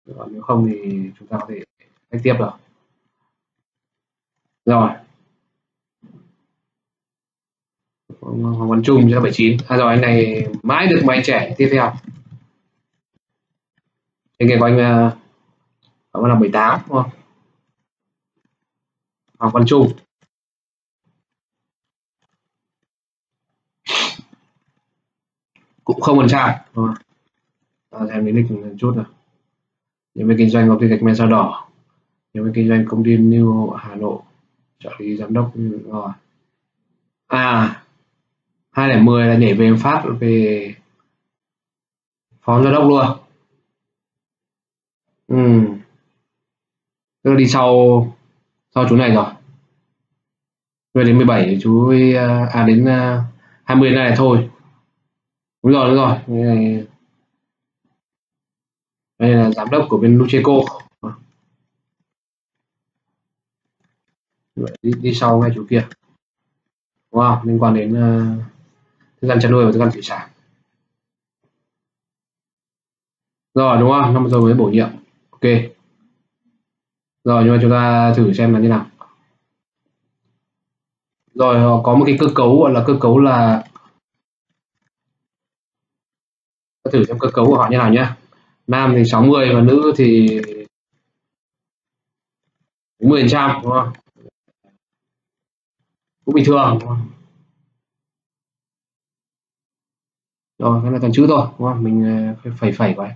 Còn nếu không thì chúng ta có thể cách tiếp được. Rồi Hoàng Văn Trung cho 79. Rồi anh này mãi được mà anh trẻ tiếp theo. Anh của anh là 78 đúng không? Hoàng Văn Trung. Cũng 0%. Xem đến lịch một chút nào. Nhân viên kinh doanh công ty gạch men Sao Đỏ, nhân viên kinh doanh công ty New Hà Nội, trợ lý giám đốc. Rồi 2010 là nhảy về phát về phó giám đốc luôn. Tức là đi sau chú này rồi. Rồi đến 17 thì chú ấy, đến 20 này thôi. Đúng rồi. Đây là giám đốc của bên Lucheco. Đi sau ngay chú kia. Đúng không? Liên quan đến thức ăn chăn nuôi và thức ăn thủy sản. Rồi đúng không? Năm rồi mới bổ nhiệm. Ok. Rồi nhưng mà chúng ta thử xem là như nào. Rồi có một cái cơ cấu gọi là cơ cấu là thử xem cơ cấu của họ như nào nhé. Nam thì 60 và nữ thì 10%, đúng không? Cũng bình thường, đúng không? Rồi cái là toàn chữ thôi, đúng không? Mình phẩy vậy.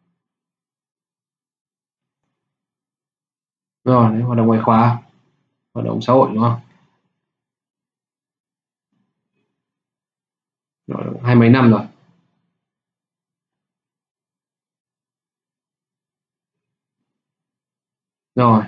Rồi đấy, hoạt động ngoại khóa, hoạt động xã hội, đúng không? Rồi, 20 mấy năm rồi. Rồi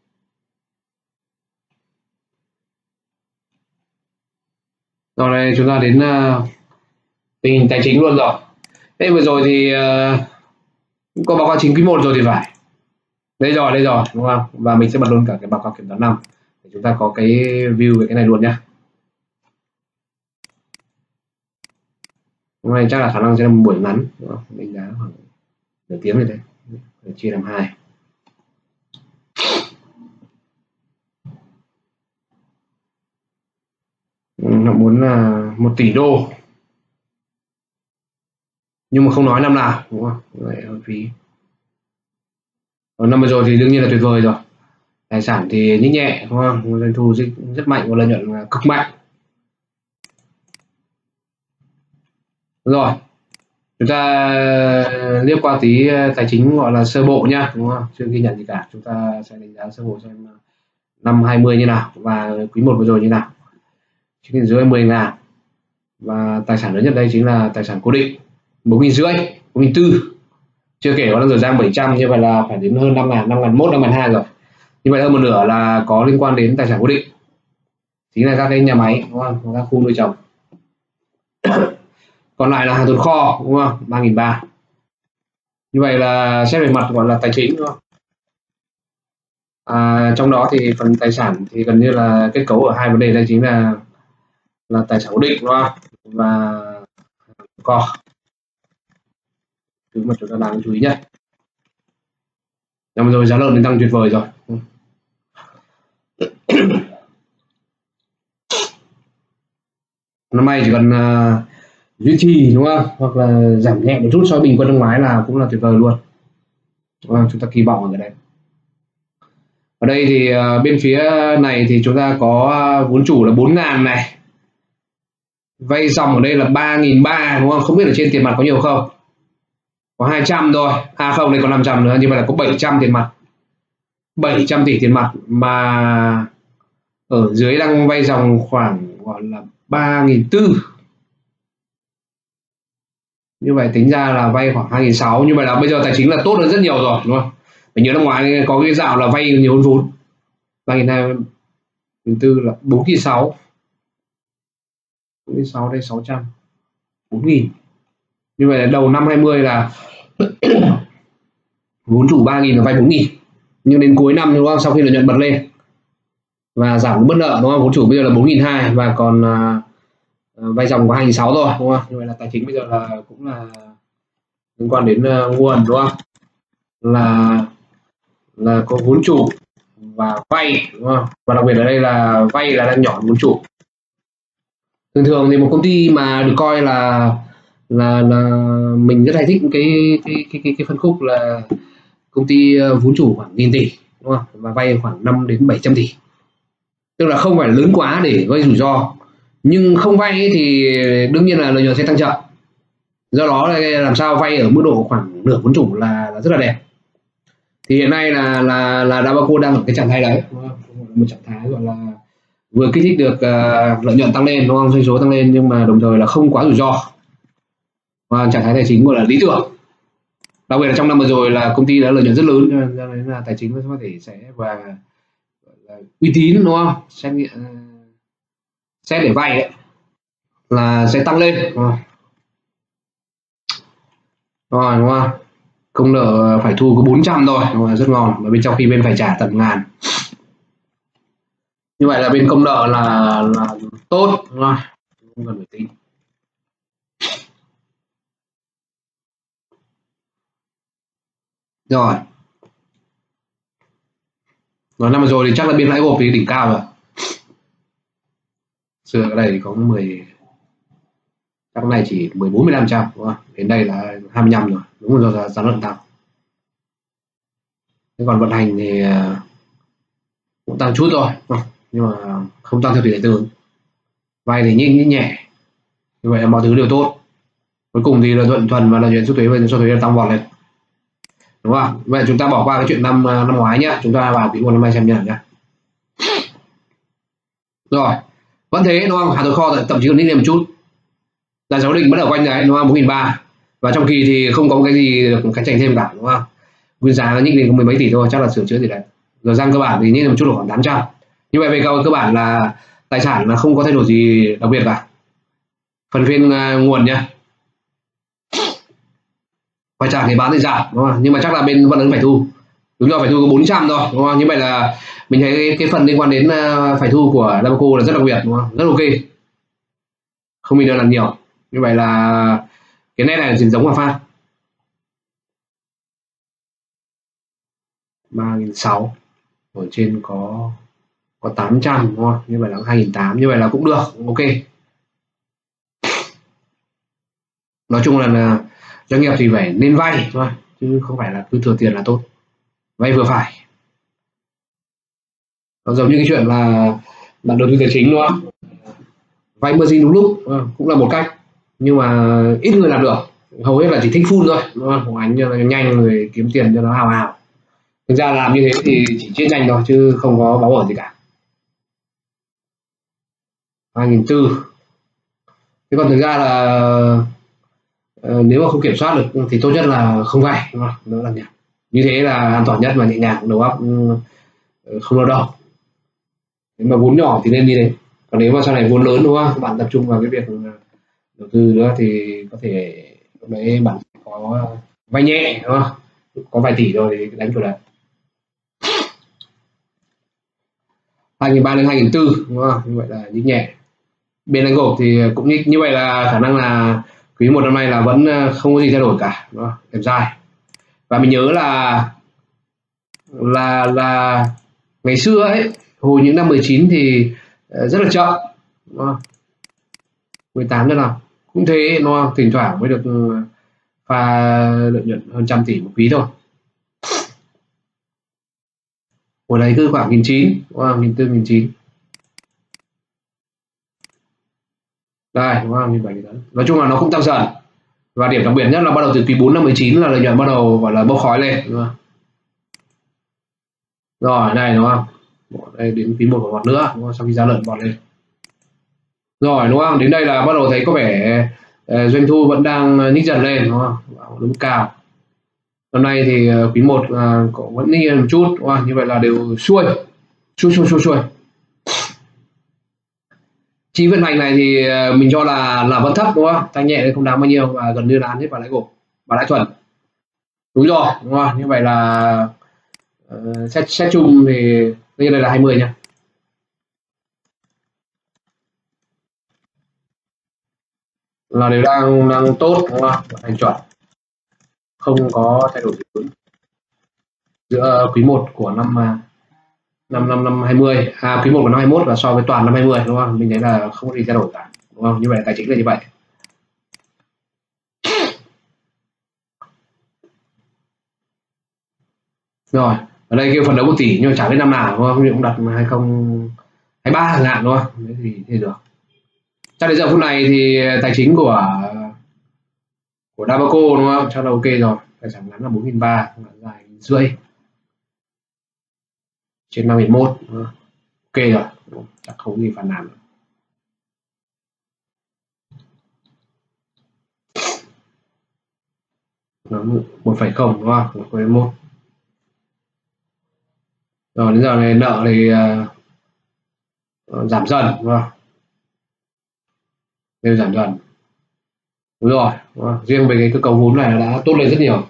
đây chúng ta đến tình hình tài chính luôn rồi. Thế vừa rồi thì có báo cáo chính quý 1 rồi thì phải. Đây rồi đúng không? Và mình sẽ bật luôn cả cái báo cáo kiểm toán năm để chúng ta có cái view về cái này luôn nhé. Hôm nay chắc là khả năng sẽ là một buổi ngắn, đúng không? Đánh giá khoảng nửa tiếng như thế, để chia làm 2. Họ muốn là 1 tỷ đô nhưng mà không nói năm nào, đúng không? Vậy hơi phí. Năm vừa rồi thì đương nhiên là tuyệt vời rồi, tài sản thì nhích nhẹ, đúng không? Doanh thu rất mạnh và lợi nhuận cực mạnh. Rồi chúng ta liếc qua tí tài chính gọi là sơ bộ nhá, đúng không? Chưa ghi nhận gì cả, chúng ta sẽ đánh giá sơ bộ xem năm 20 như nào và quý 1 vừa rồi như nào. Chính là dưới 10.000 và tài sản lớn nhất đây chính là tài sản cố định 4.500, 4.400, chưa kể có đang Giang 700, như vậy là phải đến hơn 5.000, 5.001, 5.200 rồi. Như vậy hơn một nửa là có liên quan đến tài sản cố định, chính là các cái nhà máy, đúng không? Các khu nuôi trồng. Còn lại là hàng tồn kho, đúng không? 3.300. Như vậy là xét về mặt gọi là tài chính, đúng không? Trong đó thì phần tài sản thì gần như là kết cấu ở hai vấn đề, đây chính là tài sản cố định, đúng không? Và kho, thứ mà chúng ta đáng chú ý nhất. Năm rồi giá lợn tăng tuyệt vời rồi. Năm nay chỉ cần duy trì, đúng không? Hoặc là giảm nhẹ một chút so với bình quân năm ngoái là cũng là tuyệt vời luôn. Chúng ta kỳ vọng ở cái đấy. Ở đây thì bên phía này thì chúng ta có vốn chủ là 4.000 này, vay dòng ở đây là 3.300, đúng không? Không biết ở trên tiền mặt có nhiều không, có 200 thôi, không, đây có 500 nữa, như vậy là có 700 tiền mặt, 700 tỷ tiền mặt, mà ở dưới đang vay dòng khoảng gọi là 3.400. Như vậy tính ra là vay khoảng 2.600, như vậy là bây giờ tài chính là tốt hơn rất nhiều rồi, đúng không? Mình nhớ năm ngoái có cái dạo là vay nhiều hơn vốn, 3.200, 4.400 là 4.600, 4.600, đây 600, 4.000. Như vậy là đầu năm 20 là vốn chủ 3.000 là vay 4.000, nhưng đến cuối năm, đúng không? Sau khi lợi nhuận bật lên và giảm bớt nợ, đúng không? Vốn chủ bây giờ là 4.200 và còn vay dòng có 2.600 rồi, đúng không? Như vậy là tài chính bây giờ là cũng là liên quan đến nguồn, đúng không? là có vốn chủ và vay, đúng không? Và đặc biệt ở đây là vay là đang nhỏ vốn chủ. Thường thường thì một công ty mà được coi là mình rất hay thích cái phân khúc là công ty vốn chủ khoảng nghìn tỷ, đúng không? Và vay khoảng 5 đến 700 tỷ, tức là không phải lớn quá để gây rủi ro, nhưng không vay ấy thì đương nhiên là lợi nhuận sẽ tăng chậm. Do đó là làm sao vay ở mức độ khoảng nửa vốn chủ là rất là đẹp. Thì hiện nay là Dabaco đang ở cái trạng thái đấy, đúng không? Một trạng thái gọi là vừa kích thích được lợi nhuận tăng lên, đúng không, doanh số tăng lên, nhưng mà đồng thời là không quá rủi ro, và trạng thái tài chính gọi là lý tưởng. Đặc biệt là trong năm vừa rồi là công ty đã lợi nhuận rất lớn, cho nên là tài chính có thể sẽ và uy tín, đúng không, sẽ để vay đấy là sẽ tăng lên, rồi đúng không, công nợ phải thu có 400 thôi, đúng không? Rất ngon, mà bên trong khi bên phải trả tận ngàn, như vậy là bên công nợ là tốt, đúng không, không cần phải tính. Rồi năm vừa rồi thì chắc là biên lãi gộp thì đỉnh cao rồi. Xưa cái này thì có 10, chắc này chỉ 14-15%, đúng không? Đến đây là 25 rồi, đúng rồi, do giá lợn tăng. Thế còn vận hành thì cũng tăng chút thôi, nhưng mà không tăng theo tỷ lệ tương ứng. Vay thì nhích nhẹ, như vậy là mọi thứ đều tốt. Cuối cùng thì lợi nhuận thuần và lợi nhuận xuất thuế và số thuế là tăng vọt lên, đúng không? Vậy chúng ta bỏ qua cái chuyện năm ngoái nhá, chúng ta vào quý 1 năm nay xem như nào nhá. Rồi vẫn thế, đúng không, hàng tồn kho thậm chí còn nít lên một chút, giá cố định vẫn ở quanh đấy, đúng không, 1.300, và trong kỳ thì không có cái gì được cạnh tranh thêm cả, đúng không, nguyên giá nó nhích lên có mười mấy tỷ thôi, chắc là sửa chữa gì đấy, rồi răng cơ bản thì nhích lên một chút là khoảng 800. Như vậy về cơ bản là tài sản là không có thay đổi gì đặc biệt cả. Phần phiên nguồn nhá, phải trả thì bán thì giảm, đúng không, nhưng mà chắc là bên vẫn ứng phải thu, đúng rồi, phải thu có 400 thôi, đúng không. Như vậy là mình thấy cái phần liên quan đến phải thu của Dabaco là rất đặc biệt, đúng không, rất ok, không bị đơn làm nhiều. Như vậy là cái nét này chỉ giống Hòa Phát 3.600, ở trên có 800, đúng không, như vậy là 2.800, như vậy là cũng được, ok. Nói chung là doanh nghiệp thì phải nên vay thôi, chứ không phải là cứ thừa tiền là tốt, vay vừa phải. Nó giống như cái chuyện là bạn đầu tư tài chính, đúng không, vay margin đúng lúc, cũng là một cách, nhưng mà ít người làm được, hầu hết là chỉ thích full thôi, đúng không, ánh cho nó nhanh rồi kiếm tiền cho nó hào hào. Thực ra làm như thế thì chỉ chết nhanh thôi chứ không có báo ở gì cả. 2.400. Thế còn thực ra là nếu mà không kiểm soát được thì tốt nhất là không vay, đúng không, đó là nhỉ, như thế là an toàn nhất và nhẹ nhàng, đầu óc không lo đầu. Nếu mà vốn nhỏ thì nên đi đấy, còn nếu mà sau này vốn lớn, đúng không, các bạn tập trung vào cái việc đầu tư nữa thì có thể lúc đấy bạn có vay nhẹ, đúng không, có vài tỷ rồi thì đánh vào đấy. 2.300 đến 2.400, đúng không, như vậy là nhích nhẹ. Bên đánh gộp thì cũng như vậy là khả năng là quý 1 năm nay là vẫn không có gì thay đổi cả, đúng không, đẹp dài. Và mình nhớ là ngày xưa ấy, hồi những năm 19 thì rất là chậm, đúng không? 18 nữa nào cũng thế, đúng không, thỉnh thoảng mới được pha lợi nhuận hơn 100 tỷ một quý thôi. Hồi đấy cứ khoảng 1.900, đúng không, 1.400, 1.900 đây, đúng không, 1.700 đấy. Nói chung là nó cũng tăng dần, và điểm đặc biệt nhất là bắt đầu từ quý 4 năm 19 là lợi nhuận bắt đầu gọi là bốc khói lên, đúng không? Rồi này, đúng không, đây đến quý 1 một nữa, đúng không? Sau khi giá lợn bọt lên rồi, đúng không, đến đây là bắt đầu thấy có vẻ doanh thu vẫn đang nhích dần lên, đúng không, đúng cao. Năm nay thì quý 1 vẫn nhích lên một chút, đúng không? Như vậy là đều xuôi xuôi xuôi xuôi xuôi. Chi vận hành này thì mình cho là vẫn thấp, đúng không, tăng nhẹ nên không đáng bao nhiêu, và gần như là ăn hết vào lãi gộp và lãi thuần, đúng rồi, đúng không. Như vậy là xét chung thì như đây là 20 nha, là đều đang tốt, đúng không, vận hành chuẩn, không có thay đổi gì lớn. giữa quý 1 của năm năm 20, quý 1 của năm 21 và so với toàn năm 20, đúng không? Mình thấy là không có gì thay đổi cả, đúng không? Như vậy tài chính là như vậy. Rồi, ở đây kêu phần đấu 1 tỷ nhưng mà chả biết năm nào, đúng không? Cũng đặt 2023 chẳng hạn, đúng không? Đấy thì được. Chắc đến giờ phút này thì tài chính của Dabaco, đúng không? Chắc là ok rồi. Tài sản ngắn là 4.300, dài 1.500 trên 5.100, ok rồi, chắc không có gì phản nàn. Nó 1,0, đúng không? 1,1. Rồi đến giờ này nợ thì giảm dần, đúng không? Đều giảm dần. Đúng rồi, đúng không? Riêng về cái cơ cấu vốn này đã tốt lên rất nhiều.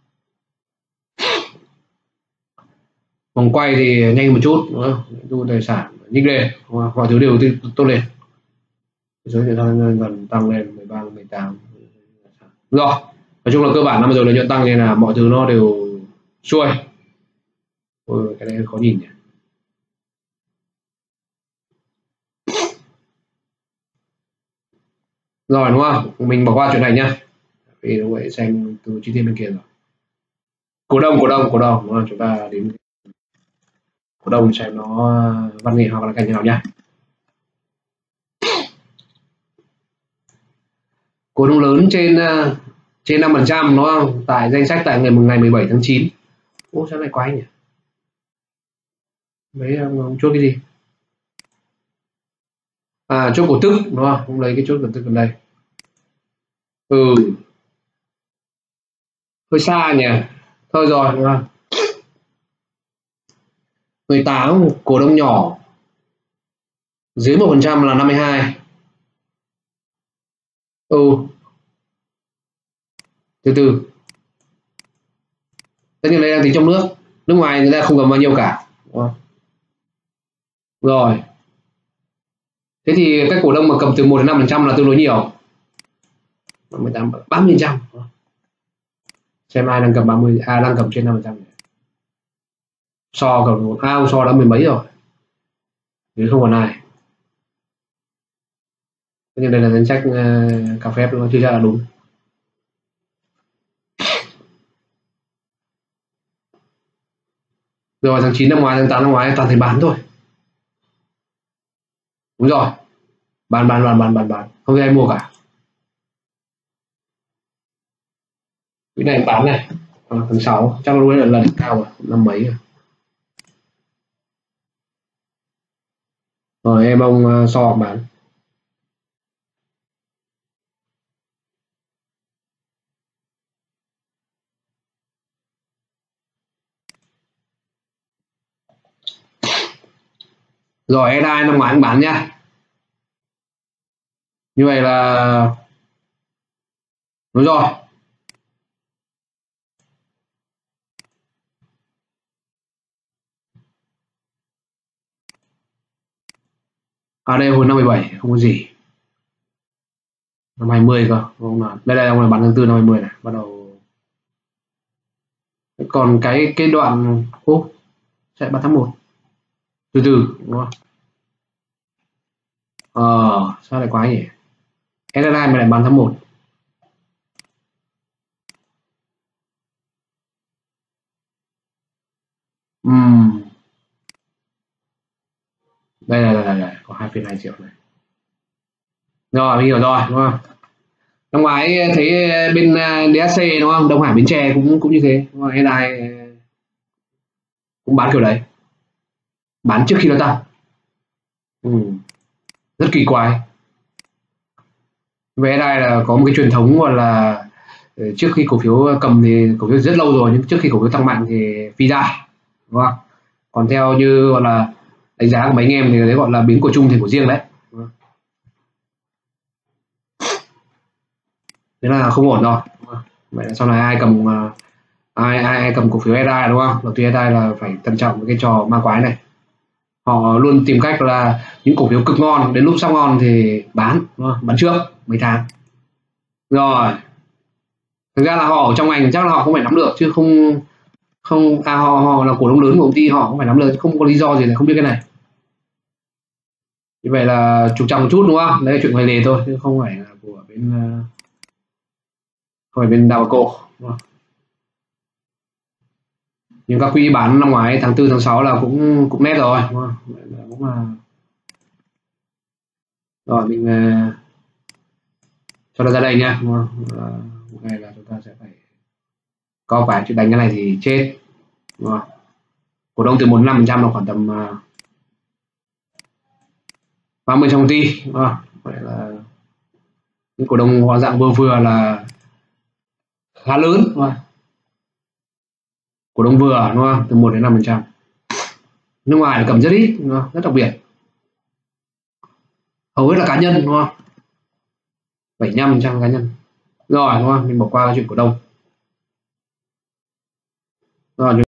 Vòng quay thì nhanh một chút, đúng không? Thu tài sản nhích lên, đúng không? Mọi thứ đều tốt lên. Số tiền dần tăng lên 13, 18. Rồi, nói chung là cơ bản năm rồi lợi nhuận tăng nên là mọi thứ nó đều xuôi. Ôi, cái này khó nhìn nhỉ. Rồi đúng không? Mình bỏ qua chuyện này nhá. Vì nó vậy xem từ chi tiết bên kia rồi. Cổ đông, đúng không? Chúng ta đến cổ đông xem nó văn nghệ hoặc là cảnh nào nhá. Cổ đông lớn trên 5%, đúng không? Tại danh sách tại ngày 17 tháng 9. Ô sao này quái nhỉ? Mấy ông chốt cái gì? Chốt cổ tức, đúng không? Không lấy cái chốt cổ tức ở đây. Hơi xa nhỉ. Thôi rồi, đúng không? 18 cổ đông nhỏ dưới 1% là 52. Từ từ. Tất nhiên đây đang tính trong nước ngoài người ta không cầm bao nhiêu cả, đúng không? Rồi, thế thì các cổ đông mà cầm từ 1 đến 5% là tương đối nhiều. 18, 30%. Xem ai đang cầm 30, đang cầm trên 5%. So cầm ông so đã mười mấy rồi. Nếu không còn ai. Tất nhiên đây là danh sách cà phê nó chưa chắc là đúng. Rồi tháng 9 năm ngoái, tháng 8 năm ngoái toàn thấy bán thôi. Đúng rồi. Bán. Không ai mua cả. Cái này bán này. Tháng 6 chắc lúc đấy là lần cao rồi, năm mấy rồi. Rồi em ông so bán. Rồi SI năm ngoái cũng bán nhá. Như vậy là đúng rồi. Đây hồi năm 17 không có gì. Năm 20 cơ, không nào. Đây ông này bán tháng 4 năm 20 này, bắt đầu. Còn cái đoạn sẽ bán tháng 1. Từ từ, đúng không? Sao lại quái nhỉ? SSI mà lại bán tháng 1. Đây là có 2,2 triệu này. Rồi mình hiểu rồi, đúng không? Năm ngoái thấy bên DHC, đúng không? Đông Hải Bến Tre cũng như thế, đúng không? SSI cũng bán kiểu đấy, bán trước khi nó tăng. Rất kỳ quái. Về SSI là có một cái truyền thống gọi là trước khi cổ phiếu cầm thì cổ phiếu rất lâu rồi, nhưng trước khi cổ phiếu tăng mạnh thì phi ra, đúng không? Còn theo như gọi là đánh giá của mấy anh em thì đấy gọi là biến của chung thành của riêng đấy. Thế là không ổn rồi. Vậy là sau này ai cầm ai cầm cổ phiếu SI, đúng không? Đầu tiên SI là phải thận trọng với cái trò ma quái này. Họ luôn tìm cách là những cổ phiếu cực ngon đến lúc sắp ngon thì bán, đúng không? Bán trước mấy tháng. Rồi. Thực ra là họ ở trong ngành chắc là họ không phải nắm được chứ không Không, họ là cổ đông lớn của công ty, họ không phải nắm lời, không có lý do gì là không biết cái này. Như vậy là trục trặc một chút đúng không? Đấy là chuyện ngoài lề thôi, chứ không phải là của bên không phải bên Dabaco, đúng không? Nhưng các quỹ bán năm ngoái tháng 4 tháng 6 là cũng cũng nét rồi, đúng không? Cũng là rồi mình cho nó ra đây nha, đúng không? Một ngày là chúng ta sẽ phải có phải chuyện đánh cái này thì chết, đúng không? Cổ đông từ 45% là khoảng tầm 30 trong công ty, đúng không? Vậy là những cổ đông họ dạng vừa vừa là khá lớn, đúng không? Cổ đông vừa, đúng không? Từ 1 đến 5%. Nước ngoài là cầm rất ít, đúng không? Rất đặc biệt, hầu hết là cá nhân, đúng không? 75% cá nhân. Rồi, đúng không? Mình bỏ qua cái chuyện cổ đông. Rồi